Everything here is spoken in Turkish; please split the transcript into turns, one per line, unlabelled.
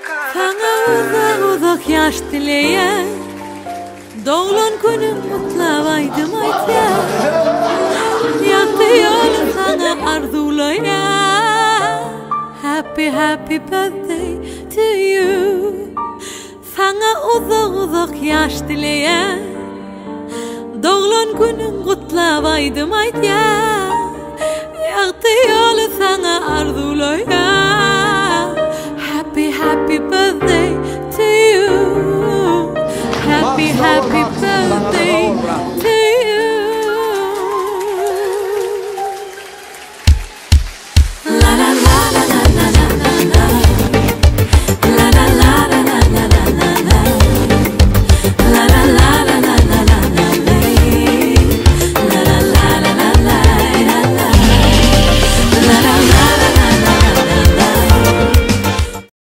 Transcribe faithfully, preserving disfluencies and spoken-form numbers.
Sana uzak uzak yaş dileyen Doğulan günüm mutlavaydım aytya Yaktı yolum sana arzulayan Happy happy birthday to you Sana uzak uzak yaş dileyen Doğulan günüm mutlavaydım aytya Yaktı yolum sana arzulayan